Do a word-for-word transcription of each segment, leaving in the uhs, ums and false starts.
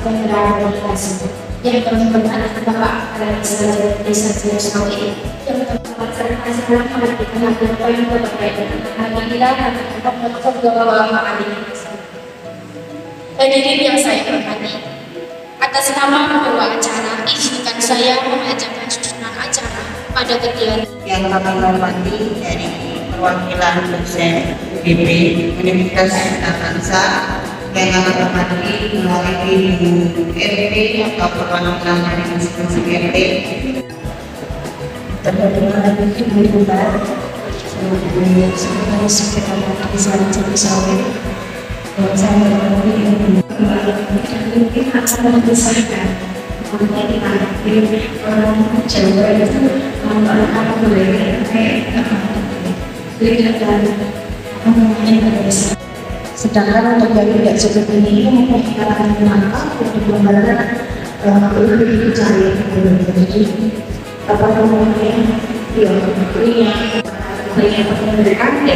dan rehabilitasi. Yang teman-teman Bapak Kepala Desa Desa Sawit yang teman-teman serta-serta memberikan hasil poin berkaitan dengan alhamdulillah dan memperkuat bahwa kali ini. Hadirin yang saya hormati, atas nama pembawa acara, izinkan saya mengajarkan susunan acara pada kegiatan yang kami hormati dari perwakilan dosen B P Universitas Bangsa yang kami hormati melalui R T atau perwakilan dari institusi R T. Terima kasih berubah. Sebagai sekretaris Desa Desa Sawit, saya berharap mungkin akan membesarkan menjadi orang Jawa itu apa boleh tidak dan Indonesia. Sedangkan untuk yang tidak seperti ini memperkirakan mengangkat untuk membangun lebih percaya jadi apa namanya yang punya punya pendidikan dan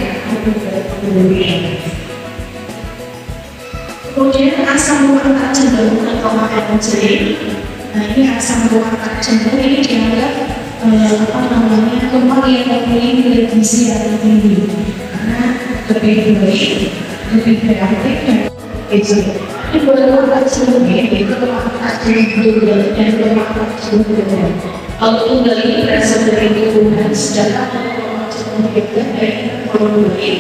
kemudian asam buah cenderung atau makanan jeli. Nah ini asam buah cenderung ini dianggap apa namanya lemak yang mempunyai nilai gizi yang tinggi karena lebih baik, lebih kreatif dan itu. Ini lemak cenderung itu lemak cenderung dan lemak cenderung. Kalau tunggal ini berasal dari tumbuhan, sedangkan lemak cenderung itu dari protein.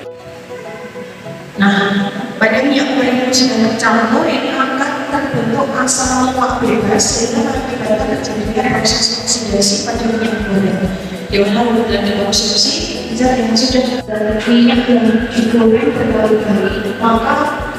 Nah, pada minyak goreng sedang bercampur ini akan terbentuk asam lemak bebas sehingga mengakibatkan terjadinya proses oksidasi pada minyak goreng. Di mana kemudian dikonsumsi zat yang sudah minyak yang digoreng berkali-kali, maka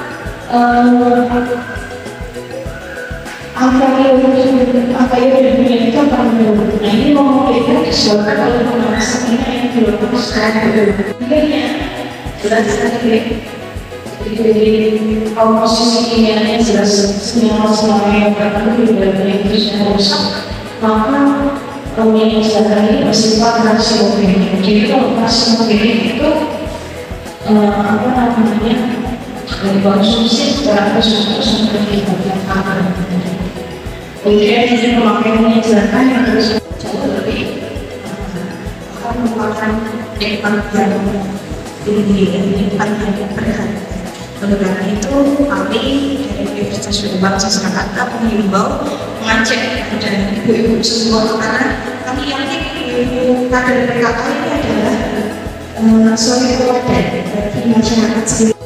angka yang angka yang minyak itu akan menurun. Nah ini memungkinkan disebabkan oleh pemanasan minyak yang dilakukan secara berlebihan. Jelas sekali. Jadi komposisi kimianya jelas senyawa-senyawa yang terkandung di dalamnya itu sudah rusak, maka minyak zakat ini bersifat karsinogenik. Jadi kalau karsinogenik itu apa namanya dikonsumsi secara terus-menerus sampai di bagian kanker. Kemudian ini pemakaian minyak zakat yang terus jauh lebih akan merupakan nikmat yang tinggi, nikmat yang berharga. Oleh karena itu, kami dari Universitas Bangsa Surakarta mengimbau mengajak kepada ibu-ibu semua karena kami yakin ibu kader P K K ini adalah uh, suatu teladan bagi masyarakat sendiri.